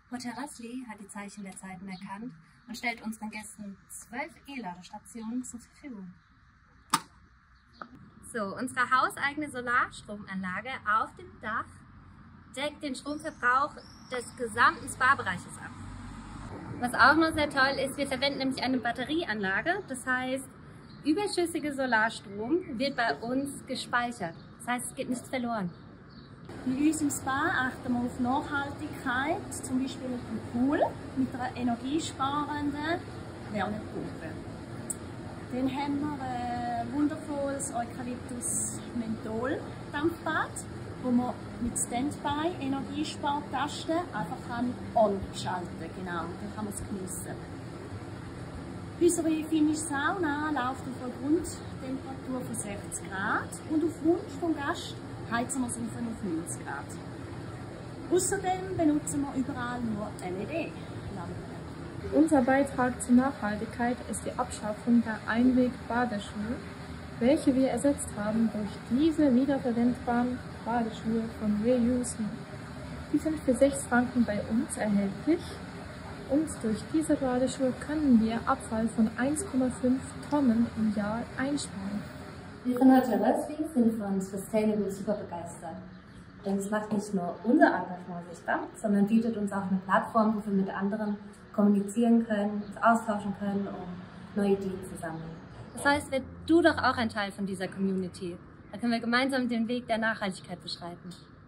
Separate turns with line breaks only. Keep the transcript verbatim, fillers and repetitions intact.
Hotel Rössli hat die Zeichen der Zeiten erkannt und stellt unseren Gästen zwölf E-Ladestationen zur Verfügung. So, unsere hauseigene Solarstromanlage auf dem Dach deckt den Stromverbrauch des gesamten Spa-Bereiches ab. Was auch noch sehr toll ist, wir verwenden nämlich eine Batterieanlage, das heißt, überschüssige Solarstrom wird bei uns gespeichert. Das heißt, es geht nichts verloren.
Bei uns im Spa achten wir auf Nachhaltigkeit, zum Beispiel mit dem Pool, mit einer energiesparenden Wärmepumpe. Dann haben wir ein wundervolles Eukalyptus-Menthol-Dampfbad, wo man mit Standby-Energiespartasten einfach kann on schalten kann. Genau, dann kann man es geniessen. Unsere finnische Sauna läuft auf einer Grundtemperatur von sechzig Grad und auf Wunsch vom Gast heizen wir es auf neunzig Grad. Außerdem benutzen wir überall nur L E D-Lampen.
Unser Beitrag zur Nachhaltigkeit ist die Abschaffung der Einweg-Badeschuhe, welche wir ersetzt haben durch diese wiederverwendbaren Badeschuhe von Reuse Me. Die sind für sechs Franken bei uns erhältlich und durch diese Badeschuhe können wir Abfall von eins Komma fünf Tonnen im Jahr einsparen.
Wir von Hotel Rössli sind von Sustainable super begeistert. Denn es macht nicht nur unser Engagement sichtbar, sondern bietet uns auch eine Plattform, wo wir mit anderen kommunizieren können, uns austauschen können, um neue Ideen zu sammeln. Das heißt, werd du doch auch ein Teil von dieser Community. Da können wir gemeinsam den Weg der Nachhaltigkeit beschreiten.